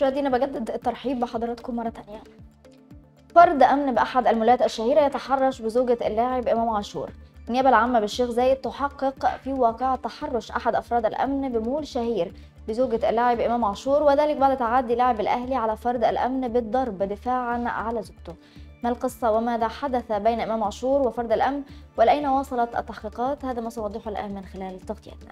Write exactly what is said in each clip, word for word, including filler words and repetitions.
مشاهدينا بجدد الترحيب بحضراتكم مرة تانية. فرد أمن بأحد المولات الشهيرة يتحرش بزوجة اللاعب إمام عاشور. النيابة العامة بالشيخ زايد تحقق في واقعة تحرش أحد أفراد الأمن بمول شهير بزوجة اللاعب إمام عاشور، وذلك بعد تعدي لاعب الأهلي على فرد الأمن بالضرب دفاعا على زوجته. ما القصة وماذا حدث بين إمام عاشور وفرد الأمن ولأين وصلت التحقيقات؟ هذا ما سنوضحه الآن من خلال تغطيتنا.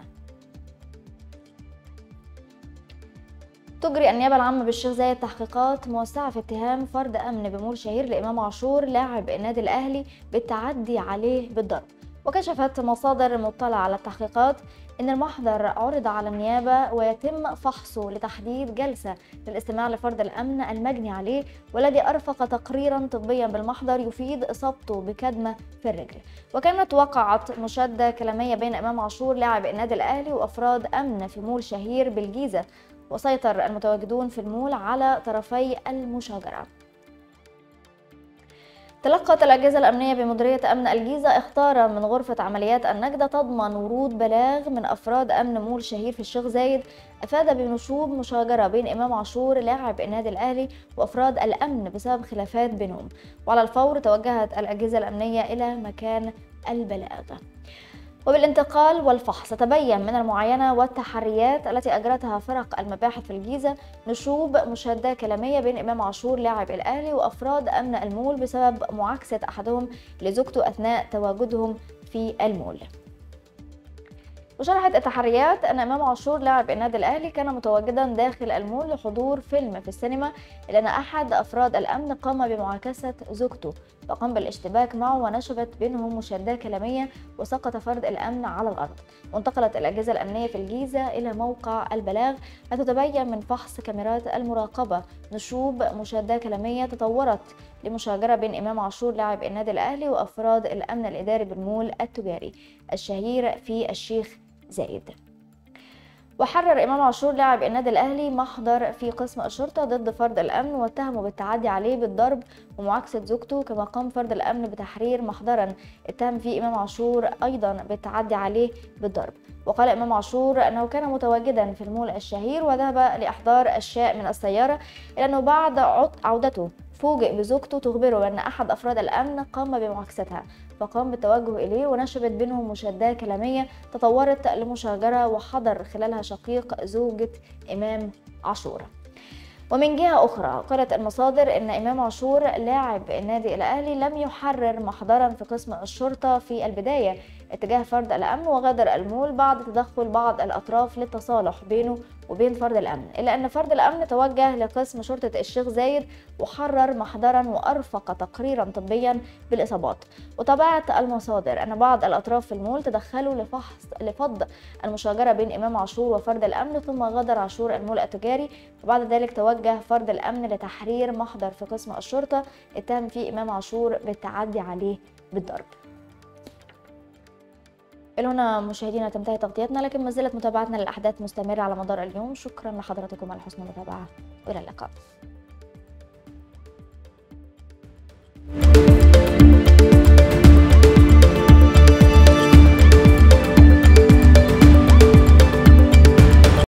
تجري النيابة العامة بالشيخ زايد تحقيقات موسعة في اتهام فرد أمن بمول شهير لإمام عاشور لاعب النادي الأهلي بالتعدي عليه بالضرب. وكشفت مصادر مطلعة على التحقيقات إن المحضر عرض على النيابة ويتم فحصه لتحديد جلسة للاستماع لفرد الأمن المجني عليه، والذي أرفق تقريرا طبيا بالمحضر يفيد إصابته بكدمة في الرجل. وكانت وقعت مشادة كلامية بين إمام عاشور لاعب النادي الأهلي وأفراد أمن في مول شهير بالجيزة، وسيطر المتواجدون في المول على طرفي المشاجرة. تلقت الأجهزة الأمنية بمديرية أمن الجيزة إخطارا من غرفة عمليات النجدة تضمن ورود بلاغ من أفراد أمن مول شهير في الشيخ زايد أفاد بنشوب مشاجرة بين إمام عاشور لاعب النادي الأهلي وأفراد الأمن بسبب خلافات بينهم، وعلى الفور توجهت الأجهزة الأمنية إلى مكان البلاغ. وبالانتقال والفحص تبين من المعاينة والتحريات التي أجرتها فرق المباحث في الجيزة نشوب مشادة كلامية بين إمام عاشور لاعب الأهلي وأفراد أمن المول بسبب معاكسة أحدهم لزوجته أثناء تواجدهم في المول. وشرحت التحريات أن إمام عاشور لاعب النادي الأهلي كان متواجدا داخل المول لحضور فيلم في السينما، إلا أن أحد أفراد الأمن قام بمعاكسة زوجته وقام بالاشتباك معه ونشبت بينهم مشادة كلامية وسقط فرد الأمن على الأرض. وانتقلت الأجهزة الأمنية في الجيزة إلى موقع البلاغ، حيث تبين من فحص كاميرات المراقبة نشوب مشادة كلامية تطورت لمشاجرة بين إمام عاشور لاعب النادي الأهلي وأفراد الأمن الإداري بالمول التجاري الشهير في الشيخ زايد. وحرر إمام عاشور لاعب النادي الأهلي محضر في قسم الشرطة ضد فرد الأمن واتهمه بالتعدي عليه بالضرب ومعاكسة زوجته، كما قام فرد الأمن بتحرير محضرا اتهم فيه إمام عاشور أيضا بالتعدي عليه بالضرب. وقال إمام عاشور أنه كان متواجدا في المول الشهير وذهب لإحضار أشياء من السيارة، إلا أنه بعد عودته فوجئ بزوجته تخبره بأن أحد أفراد الأمن قام بمعاكستها، فقام بالتوجه إليه ونشبت بينهم مشادة كلامية تطورت لمشاجرة وحضر خلالها شقيق زوجة إمام عاشور. ومن جهة أخرى قالت المصادر أن إمام عاشور لاعب النادي الأهلي لم يحرر محضرا في قسم الشرطة في البداية اتجاه فرد الأمن وغادر المول بعد تدخل بعض الأطراف للتصالح بينه وبين فرد الأمن، إلا أن فرد الأمن توجه لقسم شرطة الشيخ زايد وحرر محضرا وأرفق تقريرا طبيا بالإصابات. وتابعت المصادر أن بعض الأطراف في المول تدخلوا لفحص لفض المشاجرة بين إمام عاشور وفرد الأمن، ثم غادر عاشور المول التجاري، وبعد ذلك توجه فرد الأمن لتحرير محضر في قسم الشرطة اتهم فيه إمام عاشور بالتعدي عليه بالضرب. إلى هنا مشاهدينا تنتهي تغطيتنا، لكن ما زالت متابعتنا للأحداث مستمرة على مدار اليوم. شكرا لحضراتكم على حسن المتابعة وإلى اللقاء.